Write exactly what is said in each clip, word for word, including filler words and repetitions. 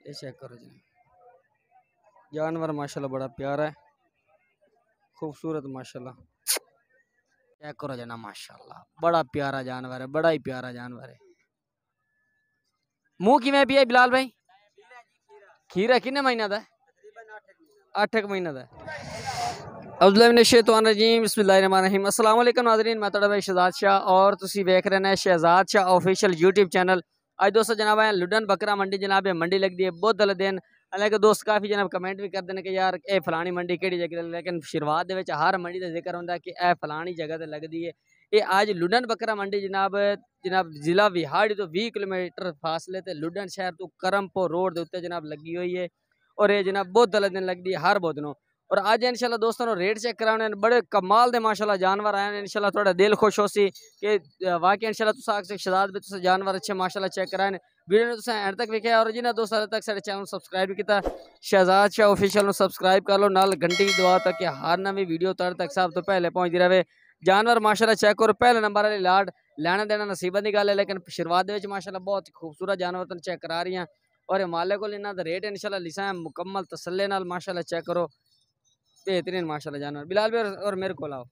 ये चेक करो जी, जानवर माशाल्लाह बड़ा प्यारा है, खूबसूरत माशाल्लाह। चेक करो जना माशाल्लाह बड़ा प्यारा जानवर है, बड़ा ही प्यारा जानवर है। मुंह किवें पिया बिलाल भाई? खीरा किन्ने महीना दा? अठ एक महीना दा। बिस्मिल्लाहिर्रहमानिर्रहीम। अस्सलाम वालेकुम नाज़रीन, मैं तुहाडा भाई शहजाद शाह और तुसी वेख रहे हैं Shahzad Shah official YouTube channel. आज दोस्तों जनाब है लुडन बकरा मंडी, जनाब है मंडी लगती है बहुत दल दिन। हालांकि दोस्त काफ़ी जनाब कमेंट भी करते हैं कि यार ये फलानी मंडी केड़ी जगह, लेकिन शुरुआत दे विच हर मंडी का जिक्र होंदा कि यह फलानी जगह ते लगती है। ये आज लुडन बकरा मंडी जनाब जनाब जिला विहाड़ी तो बीस किलोमीटर फासले ते लुडन शहर तो करमपुर रोड के उत्ते जनाब लगी हुई है। और ये जनाब बहुत दल दिन लगती है हर बुध नूं। और आज इंशाल्लाह दोस्तों रेट चेक कराने बड़े कमाल दे माशाल्लाह जानवर आए हैं। इंशाल्लाह थोड़ा दिल खुश हो सी कि वाकई इंशाल्लाह तुस आख शहजाद भी तुस जानवर अच्छे माशाल्लाह चेक कराए ने। वीडियो ने तुसें एंड तक वेख्या और जिन्हें दोस्त तक साडे चैनल सब्सक्राइब किया शहजाद शाह ऑफिशियल सब्सक्राइब कर लो, नाल घंटी की दबा ताकि हर नवी वीडियो तुहाडे तक सब तो पहले पहुंचती रहे। जानवर माशाल्लाह चेक करो, पहले नंबर वाली लाड लेना देना नसीबत की गल है, लेकिन शुरुआत माशाल्लाह बहुत खूबसूरत जानवर तुम चेक करा रही हैं। और माले को इन्हों का रेट इंशाल्लाह लिसा है मुकम्मल तसल्ले नाल माशाल्लाह चेक करो, बेहतरीन माशाल्लाह जानवर। बिलाल भाई और मेरे को लाओ।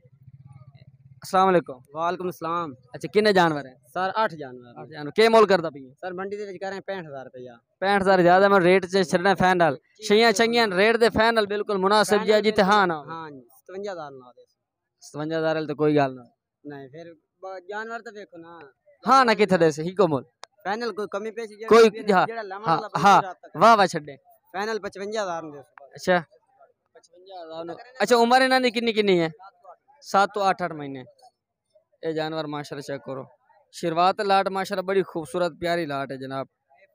अस्सलाम वालेकुम। वालेकुम सलाम। अच्छा किन्ने जानवर हैं सर? आठ जानवर। आठ जानवर के मोल करता पई सर मंडी दे विच कर रहे हैं पैंठ हजार रुपया। पैंठ हजार ज्यादा मैं रेट से छड़ना फाइनल छियां चंगियां रेट दे फाइनल बिल्कुल मुनासिब जी जी ते हां ना हां जी सतवंजा हजार ना दे। सतवंजा हजार तो कोई गल ना नहीं फिर जानवर तो देखो ना। हां ना किथे दे से ही को मोल फाइनल कोई कमी पेश कोई जेड़ा लावन हां वाला हां वाह वाह छड़े फाइनल पचवंजा हजार दे। अच्छा पचवंजा हजार। अच्छा उम्र इन्हां दी किन्नी किन्नी है? सात तो आठ आठ महीने। ये जानवर माशाल्लाह चेक करो, शुरुआत लाट माशाल्लाह बड़ी खूबसूरत प्यारी लाट है जनाब।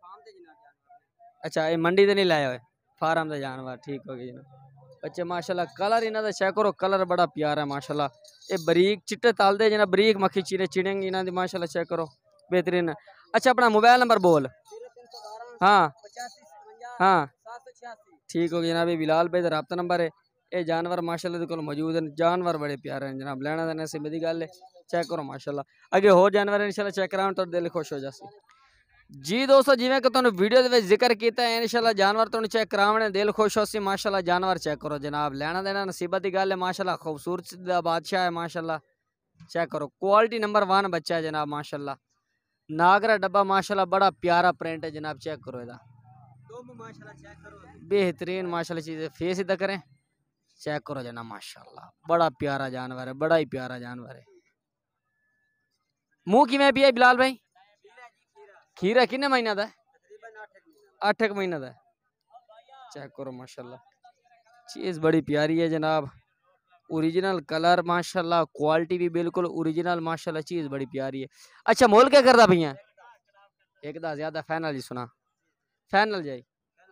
अच्छा ये मंडी से नहीं लाया हुआ फार्म का जानवर, ठीक हो गया जनाब। बच्चे माशाल्लाह कलर इन्हों का चेक करो, कलर बड़ा प्यारा है माशाल्लाह। ये बरीक चिट्टे तालदे जना बरीक मक्खी चीरे चिड़ेंगे इन्हों की माशाल्लाह चेक करो, बेहतरीन। अच्छा अपना मोबाइल नंबर बोल। हाँ हाँ ठीक हो गया जनाब। बिलाल भाई का रब्ता नंबर है। ये जानवर माशाल्लाह को मौजूद हैं, जानवर बड़े प्यारे हैं जनाब, लेना देना से मेरी गल है। चेक करो माशाल्लाह। अगे होर जानवर इंशाल्लाह चेक कराओ तो दिल खुश हो जासी। जी दोस्तों जिवें कि तुहानू वीडियो दे जिक्र किया है इंशाल्लाह जानवर तुहानू चेक करावने दिल खुश हो सी माशाल्लाह। जानवर चेक करो जनाब, लेना देना नसीबत की गल है माशाल्लाह। खूबसूरत दा बादशाह है माशाल्लाह। चेक करो क्वालिटी नंबर वन बच्चा है जनाब माशाल्लाह। नागरा डब्बा माशाल्लाह बड़ा प्यारा प्रिंट है जनाब, चेक करो इहदा बेहतरीन माशाल्लाह चीज़ है। फेस इधर करें चेक करो जनाब माशाल्लाह बड़ा प्यारा जानवर है, बड़ा ही प्यारा जानवर है। मुंह किवें पिया बिलाल भाई? खीरा किन्ने महीना दा? अठ एक महीना दा। चेक करो माशाल्लाह चीज़ बड़ी प्यारी है जनाब, ओरिजिनल कलर माशाल्लाह, क्वालिटी भी बिल्कुल ओरिजिनल माशाल्लाह, चीज़ बड़ी प्यारी है। अच्छा मोल क्या करता भैया? एक दा ज्यादा फाइनल ही सुना फाइनल जाई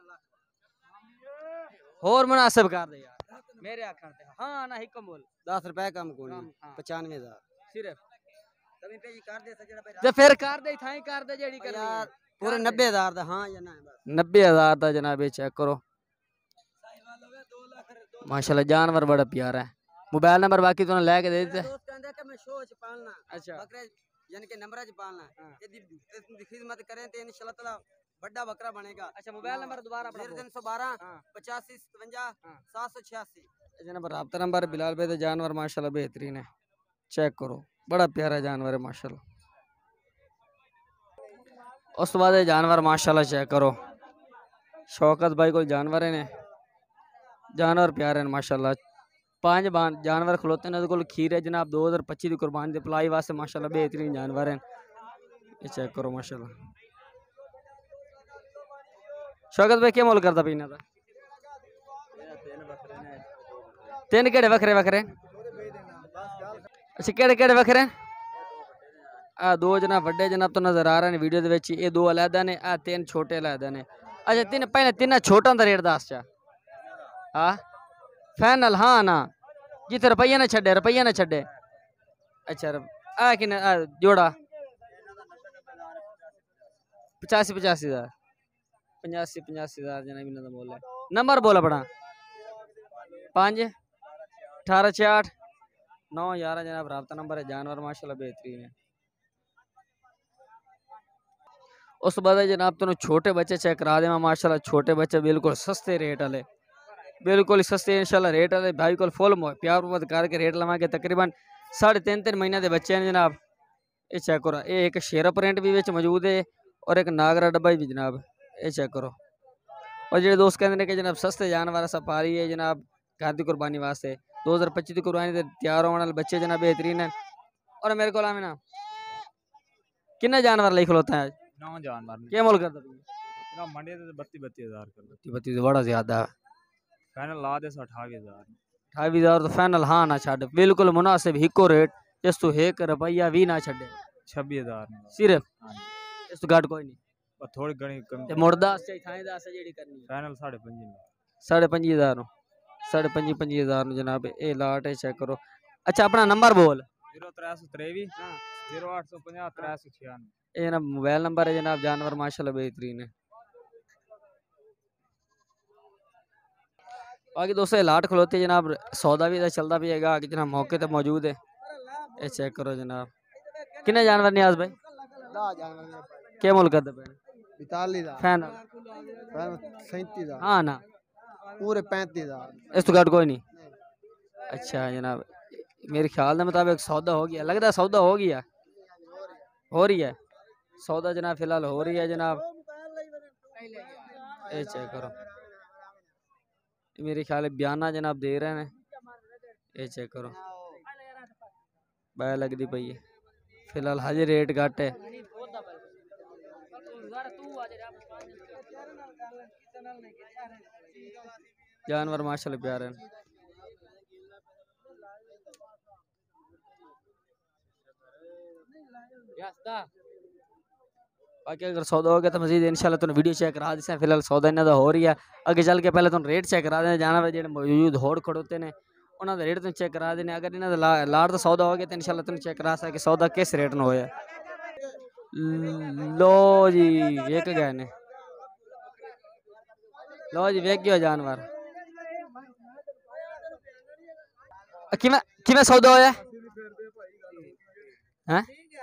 होर मुनासिब कर दे यार मेरे आखण ते। हां ना हिक मोल दस रुपए कम कोनी पचानवे हजार सिर्फ कमी पेश कर दे सजड़ा भाई ते फिर कर दे थाई कर दे जेड़ी करनी है पूरे नब्बे हजार दा। हां या ना बस नब्बे हजार दा जनाब। चेक करो माशाल्लाह जानवर बड़ा प्यारा है। मोबाइल नंबर बाकी तुमने लेके दे देते। दोस्त कहंदा कि मैं शो च पालना अच्छा बकरे यानी कि नंबरा च पालना यदि खिदमत करें तो इंशाल्लाह ताला बड़ा बकरा बनेगा। अच्छा मोबाइल नंबर दोबारा अपना तीन सौ बारह पचासी सतवंजा सात सौ छियासी जनाब रब्ता नंबर। बिलाल भाई जानवर माशाल्लाह बेहतरीन है, चेक करो बड़ा प्यारा जानवर है माशाल्लाह। उस तो बाद जानवर माशाल्लाह चेक करो, शौकत भाई को जानवर ने जानवर प्यारे हैं माशाल्लाह। पांच बान जानवर खलोते हैं को खीर है जनाब दो हज़ार पच्ची की कुर्बानी दे पलाई वास्ते माशाल्लाह बेहतरीन जानवर हैं। ये चेक करो माशाल्लाह। शौकत भाई क्या मोल करता पीना था? तीन केड़े वखरे वखरे? अच्छा केड़े केड़े वखरे? आ दो जनाब वड्डे जनाब तो नजर आ रहे हैं वीडियो दे विच, ये दो अलहदा ने, आ तीन छोटे अलहदा ने। अच्छा तीन पहले तीन छोटा दा रेट दस चा हाँ फाइनल हाँ ना जिथे रुपया ना छे रुपया ना छे। अच्छा आ कि जोड़ा पचासी पचासी हजार पचासी पचासी हजार जनाब इन्हों बोल है। नंबर बोल अपना पाँच अठारह छियाठ नौ ग्यारह जनाब रब्ता नंबर है। जानवर माशाल्लाह बेहतरीन है। उस बाद जनाब तुम छोटे बच्चे चेक करा देव माशाल्लाह, छोटे बच्चे बिल्कुल सस्ते रेट वाले, बिल्कुल सस्ते इंशाल्लाह रेट वाले भाई को फुल प्यार मुहब्बत करके रेट लवांगे। तकरीबन साढ़े तीन तीन महीने के बच्चे हैं जनाब। ये चेक करो, ये एक शेरा प्रिंट भी विच मौजूद है और एक नागरा डब्बा भी जनाब। ये चेक करो। और जो दोस्त कहते हैं कि जनाब सस्ते जानवर अस पा रही है जनाब घर की कुर्बानी वास्ते, दो हज़ार पच्ची की कुर्बानी से तैयार होने वाले बच्चे जनाब बेहतरीन है। और मेरे को ना किन्ने जानवर ले खलोता है? नौ जानवर क्या मोल करता तू? ना मंडी ते बत्ती बत्ती हजार कर बत्ती बत्ती से बड़ा ज्यादा है। फाइनल ला दे अठावी हजार अठावी हजार तो फाइनल हाँ ना छड़, बिल्कुल मुनासिब हिको रेट। इस तू एक रुपया भी ना छड़े, छब्बी हजार सिर्फ इस तू घट कोई नहीं। थोड़ी घनी कम ते मुर्दा से थाई दा से जेडी करनी फाइनल साढ़े पंजी साढ़े पंजी हजार नु, साढ़े पंजी पंजी हजार नु जनाब। ए लाट है चेक करो। अच्छा अपना नंबर बोल। जीरो त्रै सौ त्रेवी जीरो आठ सौ पंजाह त्रै सौ छियानवे। ये ना मोबाइल नंबर है जनाब। जानवर माशाल्लाह बेहतरीन है। बाकी दोस्तों लाट खलोते जनाब, सौदा भी चलता भी है कि जनाब मौके तो मौजूद है। ये चेक करो जनाब। कितने जानवर नियाज भाई? क्या मुल करते पे? फाइनल सैंतीस हाँ ना पूरे पैंतीस हजार इस तो घट कोई नहीं। अच्छा जनाब, मेरे ख्याल के मुताबिक सौदा हो गया, लगता है सौदा हो गया, हो रही है सौदा जनाब, फिलहाल हो रही है जनाब। ये चेक करो, मेरे ख्याल बयाना जनाब दे रहे हैं। ये चेक करो, बै लगती पई है फिलहाल, हजे रेट घट है। जानवर माशाल्लाह प्यारे हैं। बाकी अगर सौदा हो गया तो मजीद इंशाल्लाह तुम वीडियो चेक करा दें। फिलहाल सौदा इन्हों का हो रही है, अगे चल के पहले तुम रेट चेक करा दें। जानवर जो मौजूद होड़ खड़ोते हैं उन्होंने रेट तुम चेक करा देने। अगर इन्हों ला, लाड़ का सौदा हो गया तो इंशाल्लाह तुम चेक करा सके सौदा किस रेट में होया। लो जी वेक गए ने, लो जी वेक गया जानवर। किमें किमें सौदा होया हैं?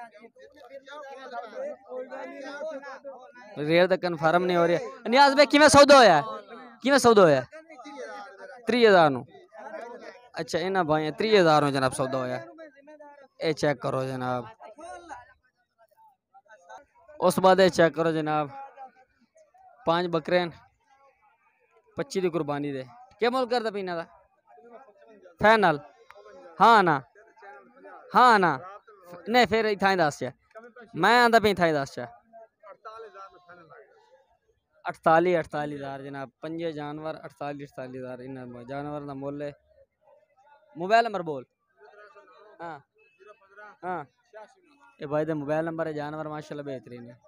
रेट तो कन्फर्म नहीं हो रही है। नियाज भाई किमें सौदा होया, किमें सौदा होया? त्री हजार नु। अच्छा इन्हें भाई त्री हजार नु जनाब सौदा होया। ये चेक करो जनाब। उस बाद चेक करो जनाब, पांच बकरे पच्ची की कुर्बानी दे। क्या मोल करता पीना का फाइनल? हाँ ना हाँ ना नहीं फिर थाई दस चा मैं आंदा पी थाई दस चा अड़ताली अड़ताली हजार जनाब। पंजे जानवर अड़ताली अड़ताली हजार इन जानवर का मुल है। मोबाइल नंबर बोल। हाँ हाँ ये भाई मोबाइल नंबर है। जानवर माशाल्लाह बेहतरीन है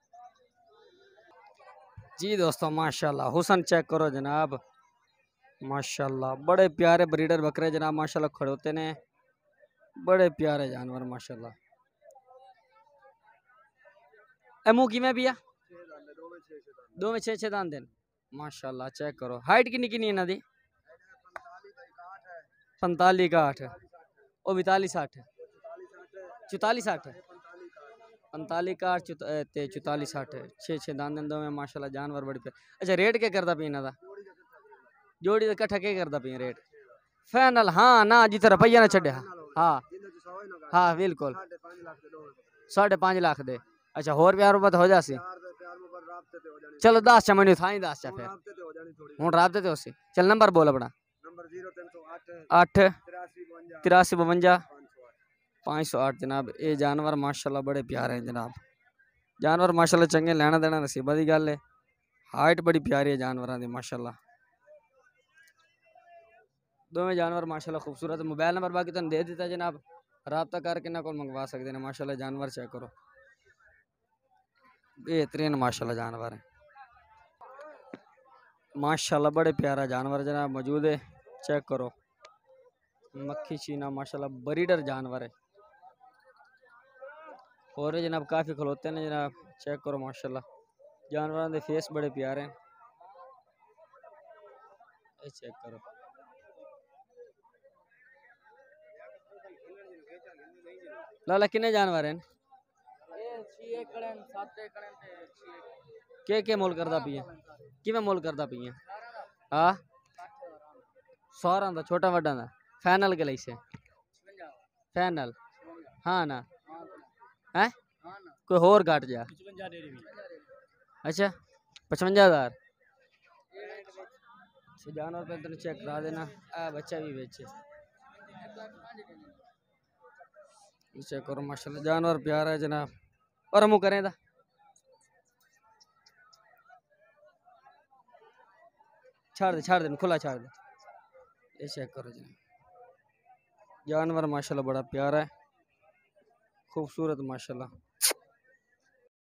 जी दोस्तों। माशाल्लाह हुसन चेक करो जनाब, माशाल्लाह बड़े प्यारे ब्रीडर बकरे जनाब माशाल्लाह खड़ोते ने, बड़े प्यारे जानवर माशाल्लाह। एमू की में पिया दो में छे छे दान दिन माशाल्लाह। चेक करो हाइट किन्नी किन्नी इन्हां दी? पैंताली का आठ और बिताली साठ चौताली साठ पैंताली का आठ चौताली साठ छे छे दान दिन दो में माशाल्लाह। जानवर बड़ी प्यारे। अच्छा रेट क्या करता पी इन्हां दा? जोड़ी का कट्ठा क्या करता पी रेट? फाइनल हाँ ना जितना रुपया ना छड़े। हाँ हाँ बिल्कुल साढ़े पाँच लाख दे। अच्छा होर प्यार मुहब्बत हो जासी? चलो दस चा मैनू थाई दस चा फिर हूँ राबते ते उसी। चल नंबर बोल अपना। अठ तिरासी बवंजा पाँच सौ आठ जनाब। ये जानवर माशाल्लाह बड़े प्यारे हैं जनाब। जानवर माशाल्लाह चंगे लेना देना नसीबा की गल है। हाइट बड़ी प्यारी है जानवरों की माशाल्लाह। दोवें जानवर माशाल्लाह खूबसूरत। मोबाइल नंबर बाकी तुम दे दिता जनाब, रबता करके इन्होंने को मंगवा सकते हैं माशाल्लाह। जानवर चेक करो बेहतरीन माशाल्लाह जानवर है माशाल्लाह। बड़े प्यारा जानवर जनाब मौजूद है। चेक करो मक्खी चीना माशाल्लाह ब्रीडर जानवर है। और जनाब काफ़ी खलोते हैं जनाब। चेक करो माशाल्लाह जानवरों के फेस बड़े प्यारे हैं। चेक करो लाला किन्ने जानवर हैं? के के मोल करदा पिए किवें मोल करदा पिए हाँ सौरां दा छोटा वड्डा दा फाइनल के लिए फाइनल हाँ ना है कोई होर घट जा अच्छा पचवंजा हज़ार जानवर पे तेन चेक करा देना आ बच्चा भी बेचे चेक करो माशाल्लाह जानवर प्यारा है जनाब और हम करें दा छाड़ दे छाड़ दे खुला छाड़ दे ये चेक करो जनाब जानवर माशाल्लाह बड़ा प्यारा है खूबसूरत माशाल्लाह।